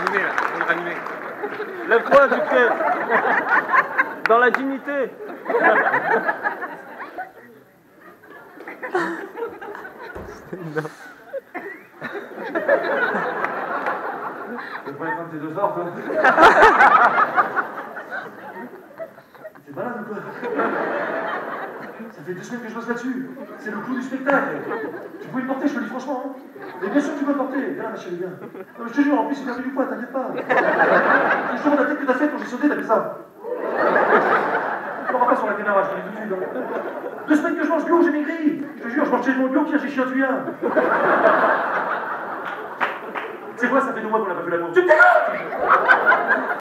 ranimer là, on va le ranimer. La foi du cœur. Dans la dignité. Tu peux pas être un de tes deux sorts, toi. T'es malade ou quoi? Ça fait 2 semaines que je bosse là-dessus. C'est le clou du spectacle. Tu pouvais le porter, je te le dis franchement. Hein. Mais bien sûr que tu peux le porter. Viens, ma chérie, viens. Non, mais je te jure, en plus, il perdu du poids, t'inquiète pas. Je te demande la tête que t'as faite quand j'ai sauté, t'as fait ça. Tu l'auras pas sur la caméra, je te le dis tout de suite. Hein. 2 semaines que je mange bio, j'ai maigri. Je te jure, je mange chez mon bio, pire, j'ai chié un tuyau. C'est quoi, ça fait 2 mois qu'on n'a pas fait l'amour. Tu me dégoûtes!